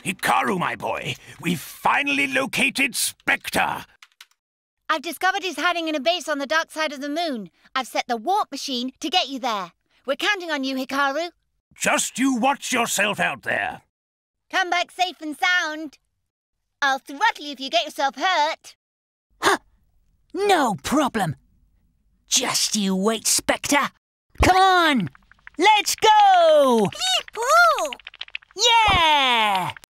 Hikaru, my boy, we've finally located Spectre. I've discovered he's hiding in a base on the dark side of the moon. I've set the warp machine to get you there. We're counting on you, Hikaru. Just you watch yourself out there. Come back safe and sound. I'll throttle you if you get yourself hurt. Huh. No problem. Just you wait, Spectre. Come on! Let's go! Yee-hoo! Yeah!